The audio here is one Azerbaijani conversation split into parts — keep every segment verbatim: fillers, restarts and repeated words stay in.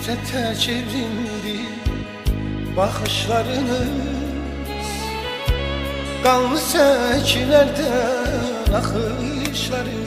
nefrete çevrildi bakışlarınız. Kanlı sekilerden akışlarınız.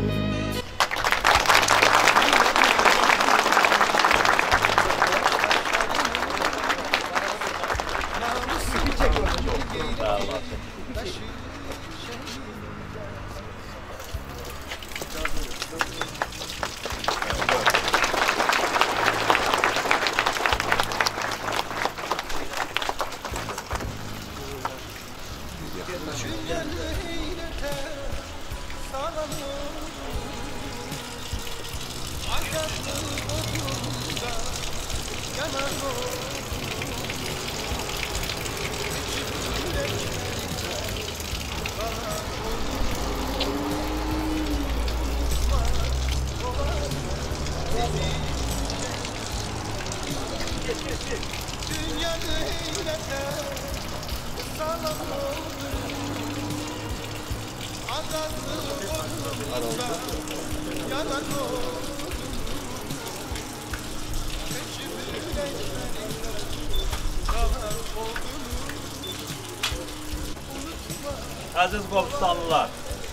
Aziz Qobustanlılar,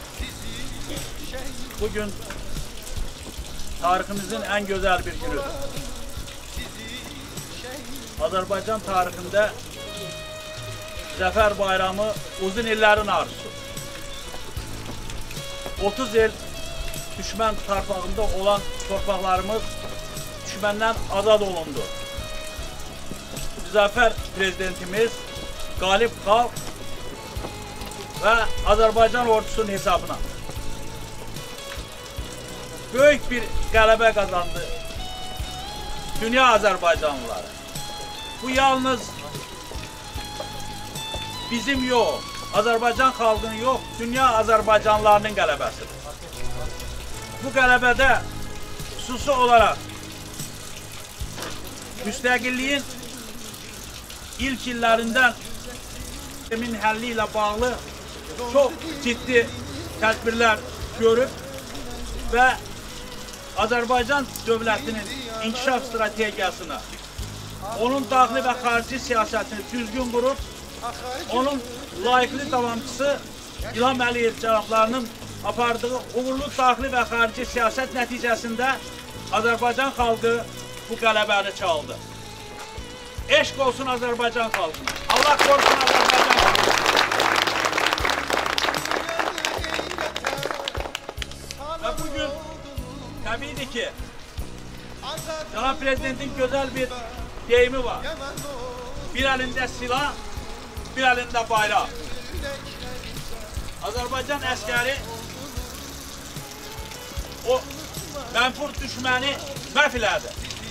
bugün tariximizin en güzel bir günüdür. Azərbaycan tarixində Zəfər Bayramı uzun illərin arzusu. otuz il düşmən torpağında olan torpaqlarımız düşməndən azad olundu. Müzəffər prezidentimiz qalib xalq və Azərbaycan ordusunun hesabına böyük bir qələbə qazandı dünya Azərbaycanlıları. Bu yalnız bizim yox, Azərbaycan xalqının yox, dünya Azərbaycanlılarının qələbəsidir. Bu qələbədə xüsusi olaraq müstəqilliyin ilk illərindən sistemin həlli ilə bağlı çox ciddi tədbirlər görüb və Azərbaycan dövlətinin inkişaf strategiyasını, onun daxili və xarici siyasətini düzgün qurub, onun layiqli davamçısı İlham Əliyev cənablarının apardığı uğurlu daxili və xarici siyasət nəticəsində Azərbaycan xalqı bu qələbəni çaldı. Eşq olsun Azərbaycan xalqına. Allah qorusun Azərbaycan xalqına. Və bugün təbiidir ki, Cənab Prezidentin gözəl bir deyimi var. Bir əlində silah, bir əlində bayraq. Azərbaycan əskəri o mənfur düşməni məhv elədi.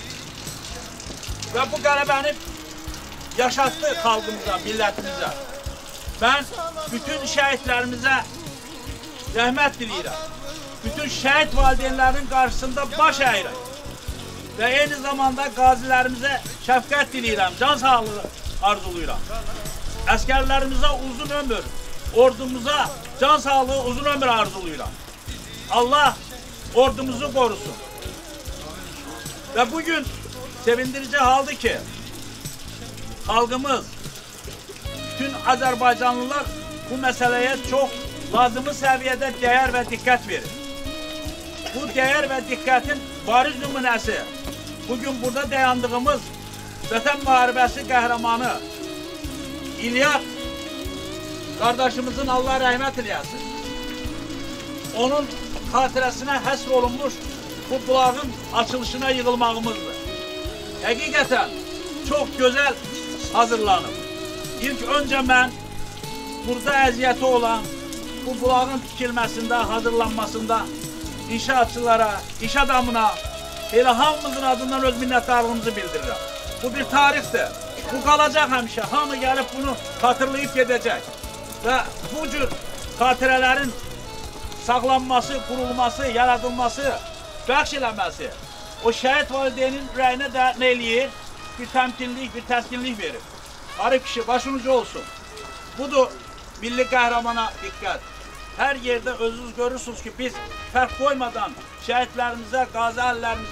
Və bu qələbəni yaşatdı xalqımıza, millətimizə. Mən bütün şəhidlərimizə rəhmət diləyirəm. Bütün şəhid valideynlərinin qarşısında baş əyirəm. Və eyni zamanda qazilərimizə şəfqət diləyirəm, can sağlığı arzuluyuram. Əskərlərimizə uzun ömür, ordumuza can sağlığı, uzun ömür arzuluyuram. Allah ordumuzu qorusun. Və bugün sevindirici haldır ki, xalqımız, bütün Azərbaycanlılar bu məsələyə çox lazımı səviyyədə dəyər və diqqət verir. Bu dəyər və diqqətin bariz nümunəsi bugün burada dayandığımız Vətən müharibəsi qəhrəmanı İlyas qardaşımızın Allah rəhmət eləyəsin. Onun xatirəsinə həsr olunmuş bu bulağın açılışına yığılmağımızdır. Həqiqətən çox gözəl hazırlanıb. İlk öncə mən burada əziyyəti olan bu bulağın tikilməsində, hazırlanmasında inşaatçılara, iş adamına, elə hamımızın adından öz minnətdarlığımızı bildirirəm. Bu bir tarixdir. Bu qalacaq həmişə. Hamı gəlib bunu xatırlayıb gedəcək. Və bu cür xatirələrin saxlanması, qurulması, yaradılması, bəxş eləməsi o şəhid valideynin ürəyinə də nə eləyir? Bir təmkinlik, bir təskinlik verir. Arif kişi, başınıza olsun. Budur milli qəhrəmana diqqət. Hər yerdə özünüz görürsünüz ki, biz fərq qoymadan şəhidlərimizə, qazi əhlilərimizə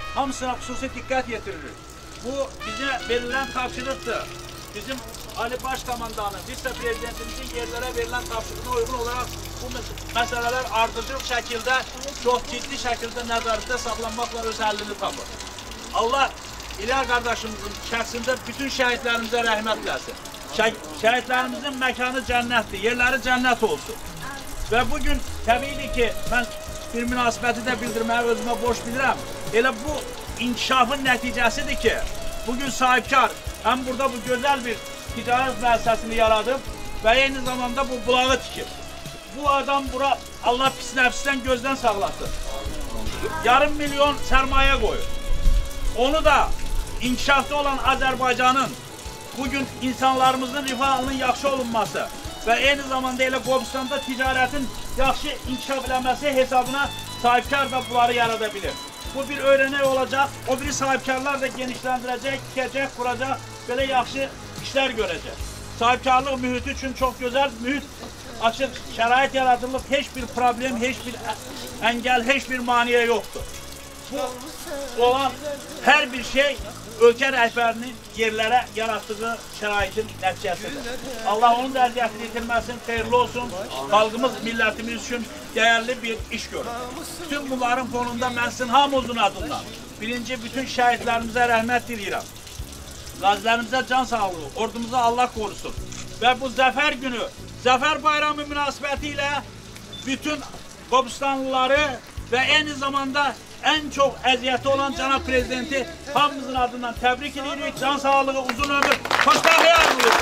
hamısına xüsusi diqqət yetiririk. Bu bizə verilən tapşırıqdır. Bizim Ali Başkomandanın, vitse-prezidentimizin yerlərə verilən tapşırığına uyğun olaraq bu məsələlər ardıcıl şəkildə, çox ciddi şəkildə nəzarətdə saxlanmaqla öz həllini tapır. Allah İlyas qardaşımızın şəxsində bütün şəhidlərimizə rəhmət eləsin. Şəhidlərimizin məkanı cənnətdir, yerləri cənnət olsun. Və bugün təbii ki, mən bir münasibəti də bildirməyə özümə borc bilirəm. Elə bu inkişafın nəticəsidir ki, bugün sahibkar həm burada bu gözəl bir ticarət müəssisəsini yaradıb və eyni zamanda bu bulağı tikir. Bu adam bura Allah pis nəfsdən gözdən sağlasın. Yarım milyon sərmayə qoyur. Onu da inkişafda olan Azərbaycanın bugün insanlarımızın rifahının yaxşı olunması və eyni zamanda elə Qobustanda ticarətin yaxşı inkişaf eləməsi hesabına sahibkar da bunları yarada bilir. Bu bir öğrenek olacak, o biri sahipkarlar da genişlendirecek, dikecek, kuracak, böyle yaxşı işler görecek. Sahipkarlık mühiti için çok güzel mühit, açık şərait yaratılıb, hiçbir problem, hiçbir engel, hiçbir maniye yoktur. Bu olan her bir şey ülke rəhbərinin yerlere yarattığı şəraitin nəticəsidir. Allah onun da əziyyətini yitirməsin, xeyirli olsun. Xalqımız, millətimiz üçün değerli bir iş görür. Bütün bunların fonunda mən sizin hamınızın adından birinci bütün şəhidlərimizə rəhmət diləyirəm. Qazilərimizə can sağlığı, ordumuza Allah korusun. Və bu zəfər günü, zəfər bayramı münasibəti ilə bütün Qobustanlıları və eyni zamanda en çok əziyyəti olan Cənab Prezidenti hamımızın adından təbrik edirik. Can sağlığı, uzun ömür, xoşbəxtlik arzulayırıq.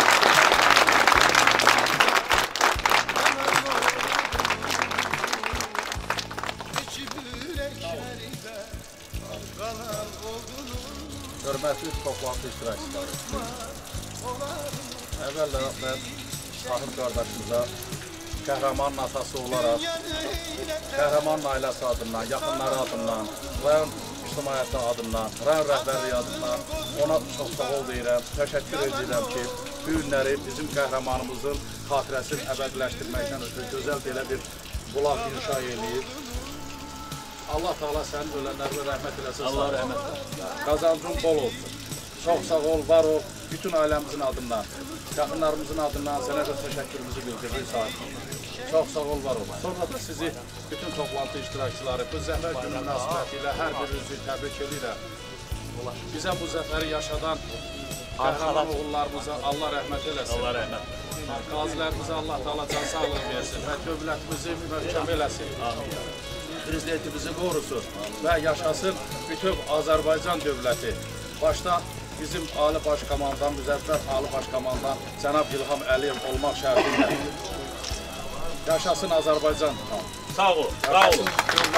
Hörmətli toplantı iştirakçıları. Əvvəllə mən Tahir qardaşımıza Qəhrəmanın atası olaraq, Qəhrəmanın ailəsi adından, yaxınları adından, rayon ictimaiyyəti adından, rayon rəhbərliyi adından ona çox sağ ol deyirəm, təşəkkür edirəm ki, bu günləri bizim qəhrəmanımızın xatirəsini əbədiləşdirməkdən ötürü gözəl belə bir bulaq inşa eləyib. Allah Teala sənin ölənlərinə rəhmət eləsin. Allah rəhmət eləsin. Qazancın bol olsun. Çox sağ ol, var ol, bütün ailəmizin adından, yaxınlarımızın adından sənə də təşəkkürümüzü bildiririk sahibim. Çox sağ ol, var ol. Sonra da sizi bütün toplantı iştirakçıları bu zəfər günü münasibəti ilə hər birinizi təbrik edirəm. Bizə bu zəfəri yaşadan qəhrəman oğullarımıza Allah rəhmət eləsin. Allah rəhmət. Qazilərimizə Allah Teala can sağlığı versin və dövlətimizi möhkəm eləsin. Prezidentimizi qorusun və yaşasın bütün Azərbaycan dövləti. Başda bizim Ali Başkomandan, Müzəffər Ali Başkomandan Cənab İlham Əliyev olmaq şərtilə. Yaşasın Azərbaycan. Sağ ol, sağ olun.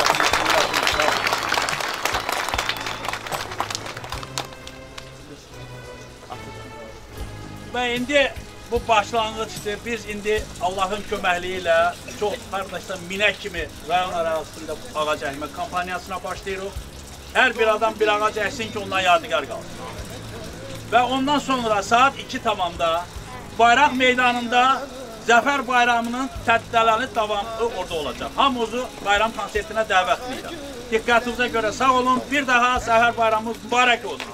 Və indi bu başlanğıçdır. Biz indi Allah'ın köməkliyi ilə çox qardaşlar minək kimi rayon ərazisində ağac əkmə kampaniyasına başlayırıq. Hər bir adam bir ağac əksin ki, ondan yadigar qalsın. Və ondan sonra saat iki tamamda Bayraq meydanında Zəfər bayramının tədbirləri davamlı orada olacaq. Hamınızı bayram konsertinə dəvət edirəm. Diqqətinizə görə sağ olun. Bir daha Zəfər bayramımız mübarək olsun.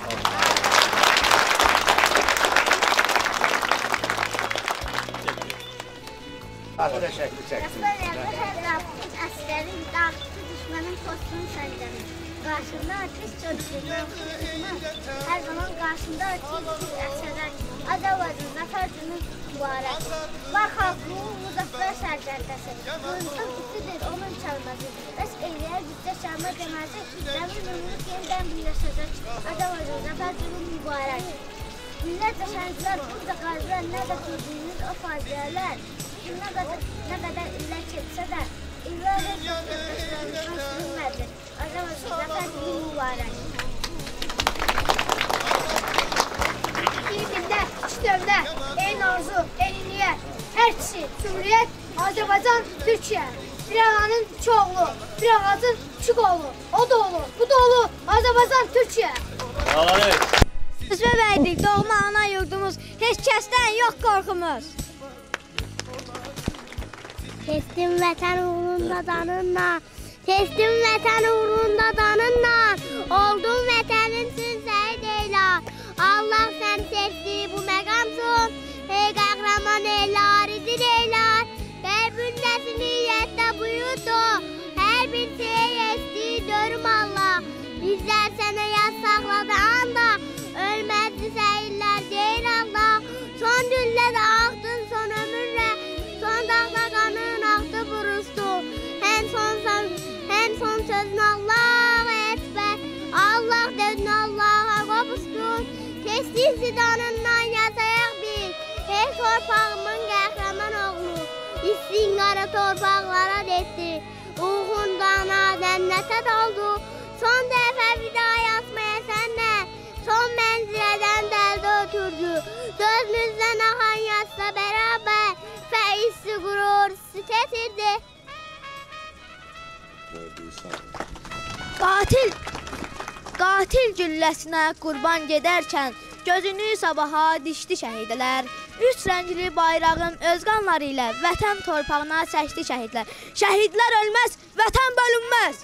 Atıra şəkli çəkdim. Əsgərin dağıtı düşmənin postunu səndəmin. Qarşında ateş çöktürmən hər zaman qarşında ateş əsərlər. Azərbaycan zəfər günü mübarək. Var xalqının müzəffər sərcərdəsi. Qoyunsun itidir onun çalması. Bəs eyləyər gücdə şərmə deməsi. Dəmir ömürlük yenidən birləşəcək. Azərbaycan zəfər günü mübarək. Millətcə şəhidlər burada qazilər nə də gördüyünüz o faciələr. Nə qədər, nə qədər illər keçsə də, illər və sözlərimizdən sürünmədi. Azərbaycan zəfər günü mübarək. Bir dildə, iki dövlə, eyni arzu, eyni niyyət, hər ikisi, Cümhuriyyət, Azərbaycan, Türkiyə. Bir ağanın iki oğlu, bir ağacın iki qolu, o da olur, bu da olur, Azərbaycan, Türkiyə. Söz verdik, doğma ana yurdumuz, heç kəsdən yox qorxumuz. Kestim vətən uğrunda danınla, Kestim vətən uğrunda danınla, oldum vətənimsin səhid eylar. Allah sən seçdi bu məqamsın, ey qəhrəman eylar, idir eylar. Qəlbündəsi niyyətdə buyurdu, hər bir şey esti dörüm Allah. Bizlər sənə yaz saxladı anda, ölməzdi səhidlər deyir Allah. Son güllə də axdın son ömürlə, son dağda qanın axdı buruşdu. Həm son son, həm son sözün Allahu Ekber, Allah dedin Allah'a qovuşdun. Kestin zidanından yaşayaq biz, ey torpağımın qəhrəman oğlu. İstin qara torpaqlara detdi, uğundana cənnətə doldu. Son dəfə vida yazmaya sənlə, son mənzirədən dəldə ötürdü. Gözümüzdən axan yazsa bərabər, fəizsi qurur süt etirdi. Qatil, qatil gülləsinə qurban gedərkən gözünü sabaha dişdi şəhidlər. Üç rəngli bayrağın öz qanları ilə vətən torpağına çəkdi şəhidlər. Şəhidlər ölməz, vətən bölünməz.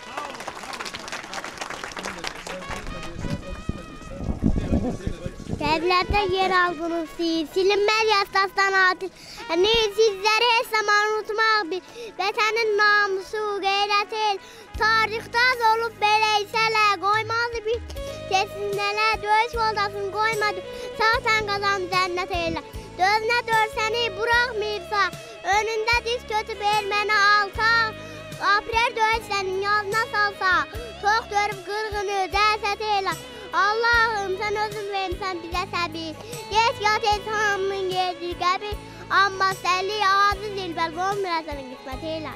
Qəbirlərdə yer aldınız siz, silinməz yastasdan atil. Sizləri heç zaman unutmaq bir, vətənin namusu, qeyrət el. Tarixdaz olub belə isələr, qoymazdı bir kesinlələr. Döyüş yoldaşını qoymadı, sağsan qazan cənnət eylə. Dözünə dörsəni buraxmayıbsa, önündə diz götüb erməni alsaq. Aprel döyüş sənin yazına salsa, tox görüb qırğını dərsət eylə. Allah'ım sen özün verirsen bize səbir. Geç yat et hamının yerdir qəbir. Amma səlli ağzı zilbəl olmur sənin qismət eylə.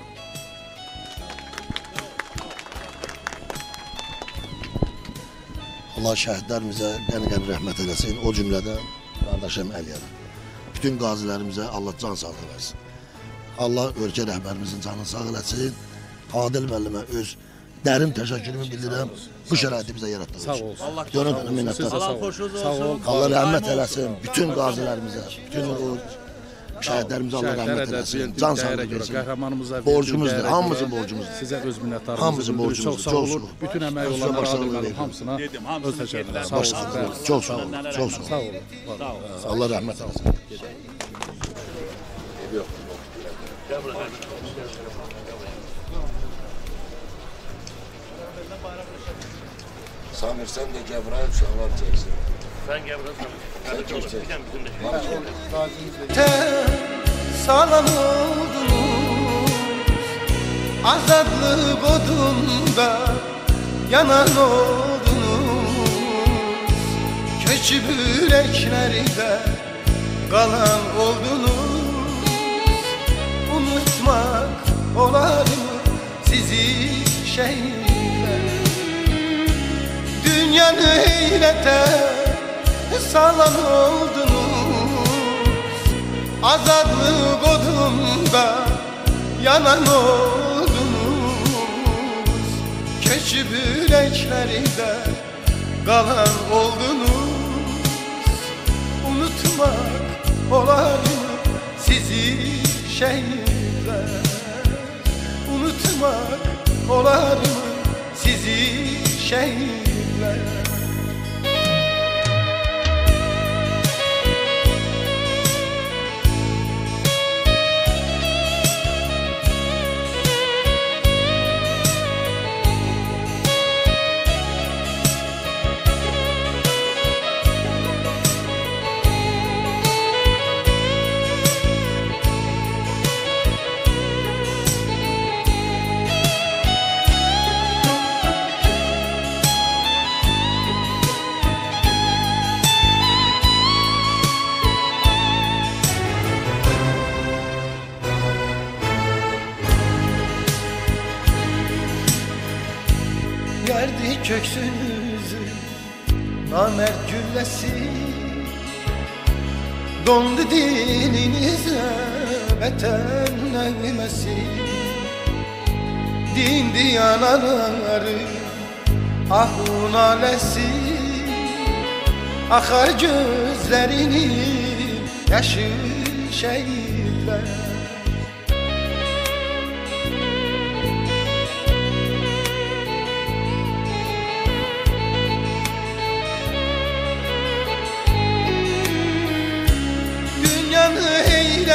Allah şəhidlərimizə qəni-qəni rəhmət eləsin. O cümlədən qardaşım Əliyana. Bütün qazilərimizə Allah can sağlığı versin. Allah ölkə rəhbərimizin canını sağ eləsin. Adil müəllimə öz dərin təşəkkürümü bildirəm. Bu şəraiti bizə yaratdığı Sağ için. olsun. Görün minnətlər. Allah xoşunuz olsun. Allah rəhmət eləsin. Bütün qazilərimizə, bütün o şəhidlərimizə Allah rəhmət eləsin. Can sağlığı versin. Borcumuzdur, hamımızın borcumuzdur. Sizə öz minnətdarımızı Hamımızın bildiririk. Çox borcumuzdur. sağ olun. Bütün əməyi Sizə olanlara, başarılar adil veririm. hamısına Dedim, öz hamısını təşəkkürlər. verirlər. Sağ olun. Başarılar. Çox sağ olun. Çox sağ Sağ olun. olun. Sağ olun. Allah rəhmət eləsin. Samir sen de Cebrail uşaqlar çəksin. Sen Gebra Samir. Sen çek. Bir bizim de. Te salan oldunuz, azadlık odunda yanan oldunuz. Köçüp yüreklerde kalan oldunuz. Unutmak olar mı sizi şehitler? Dünyanı eylete salan oldunuz. Azadlık odunda yanan oldunuz. Köçüp yüreklerde kalan oldunuz. Unutmak olar mı sizi şehitler? Unutmak olar mı sizi şehitler? Yerdi köksünüzü namert güllesi, dondu dininize vətən nəğməsi. Dindi yanaları ahun aləsi, axar gözlərinin yaşı şəhidlər.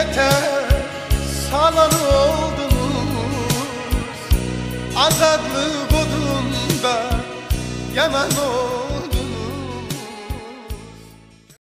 millete salan oldunuz. Azadlı